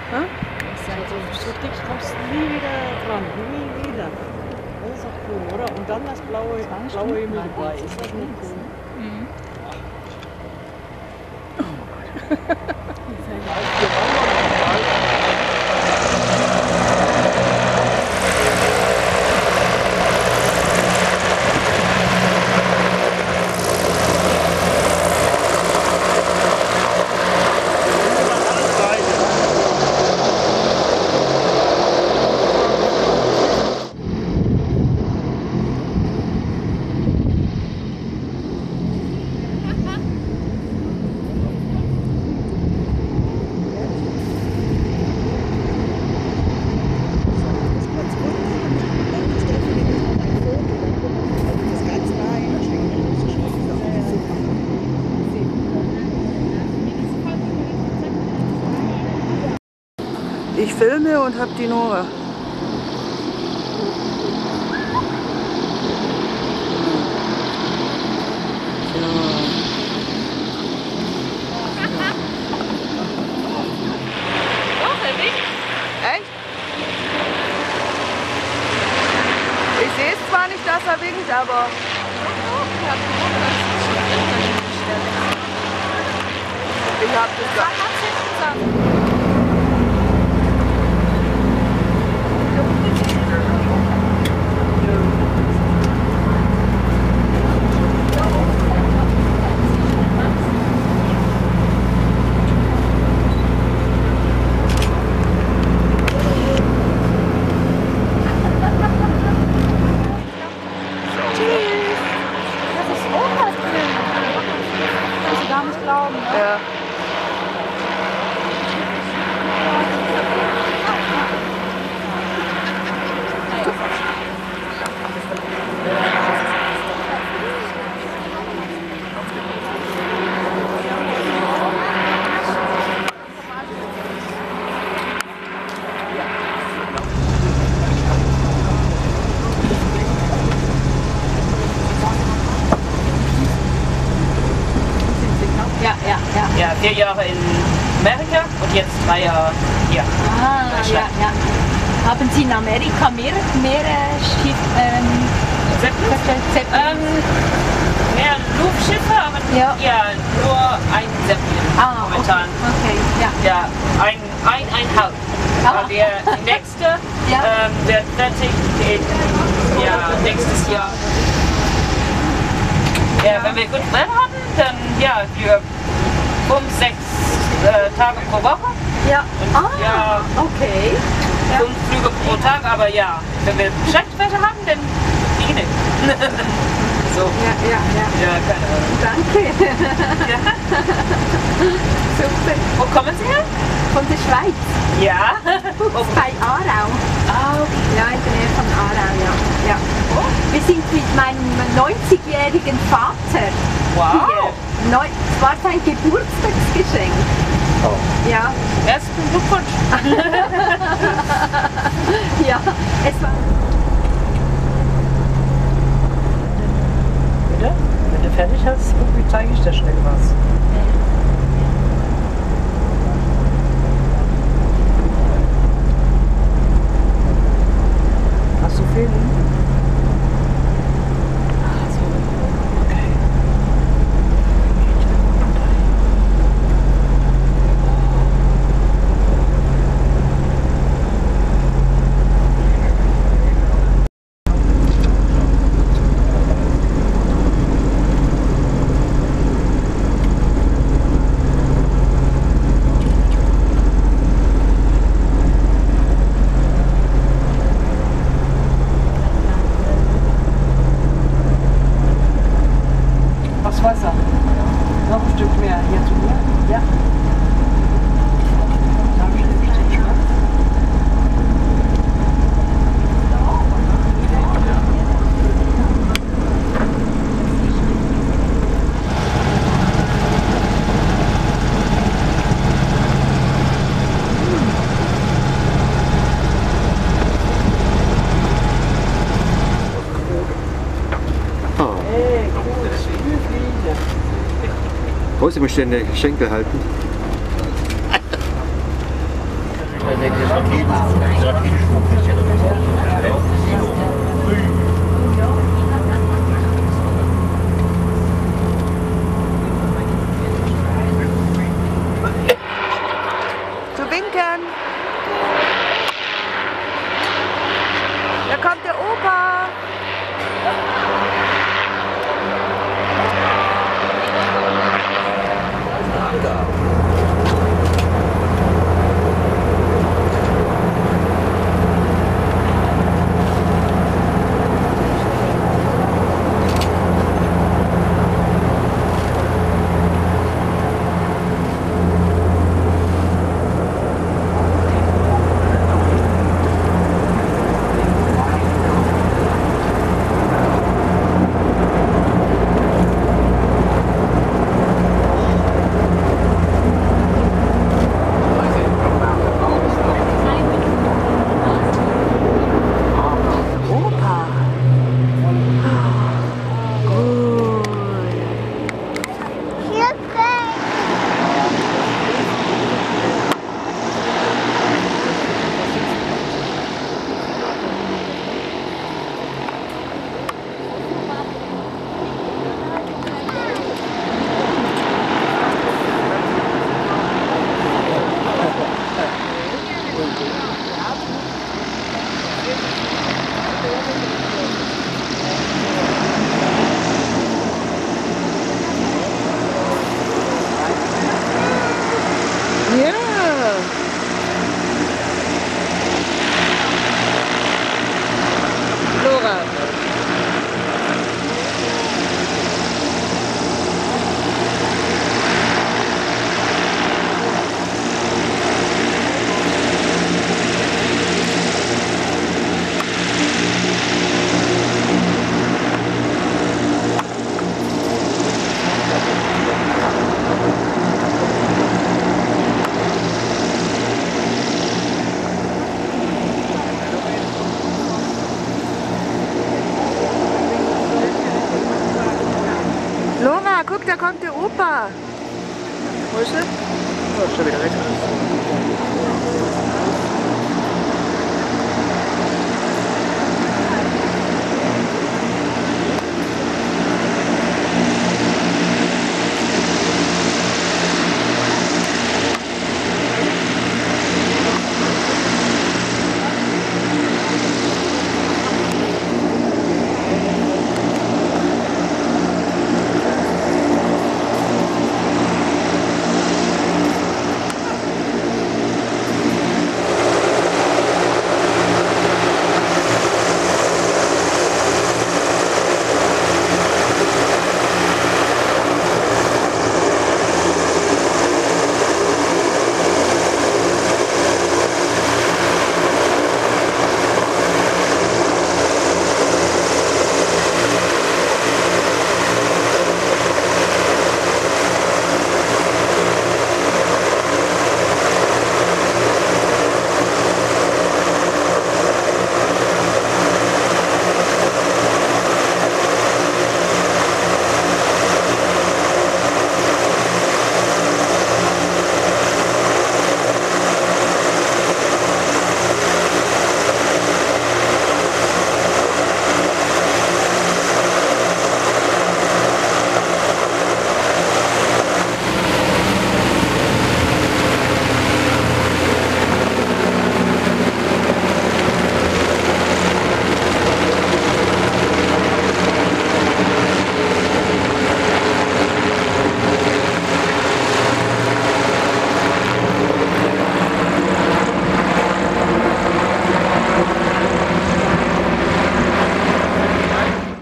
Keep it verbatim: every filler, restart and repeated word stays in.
Hm? So, so dick kommst du nie wieder dran, nie wieder. Das ist auch cool, oder? Und dann das blaue, blaue Himmel dabei. Ist das nicht cool? Mhm. Ich filme und habe die Nora. Doch, er winkt. Echt? Ich sehe es zwar nicht, dass er winkt, aber... Ich habe das gesagt. Ja. Ja, ja, ja. Ja, vier Jahre in Amerika und jetzt drei Jahre hier. Ah, ja, ja. Haben Sie in Amerika mehr, mehr äh, Schiff, ähm, Zeppelin? Ähm, mehr Luftschiffe, aber Ja. ja, nur ein Zeppelin ah, momentan. Okay, okay, ja. Ja, ein, ein, einhalb. Ah. Der nächste Ja. ähm, wird fertig in, ja, nächstes Jahr. Ja, wenn wir gut Wetter haben, dann ja, für fünf, sechs äh, Tage pro Woche. Ja. Und, Ah, ja, okay. Ja. fünf Flüge pro Tag, aber ja, wenn wir schlechtes Wetter haben, dann die nicht. So. Ja, ja, ja. Ja, keine Ahnung. Danke. Ja. Super. Wo kommen Sie her? Von der Schweiz. Ja. Bei Aarau. Ah, okay. Ja, in der Nähe von Aarau, ja. ja. Wir sind mit meinem neunzigjährigen Vater Wow. hier. Neu es war sein Geburtstagsgeschenk. Oh. Ja, Ersten Glückwunsch. ja. Es war Bitte? Wenn du fertig hast, irgendwie zeige ich dir schnell was. Hast du Film? Was Wasser? Noch ein Stück mehr hier zu mir. Ja. Danke, steht schon. Hey, cool, Spielfliege. Wo sie mich denn den Schenkel halten? denke, das Raketen, das Raketenschmuck ist ja Zu winken. Da kommt der Opa. Lora, guck, da kommt der Opa. Wo ist er? Oh, ist schon wieder weg.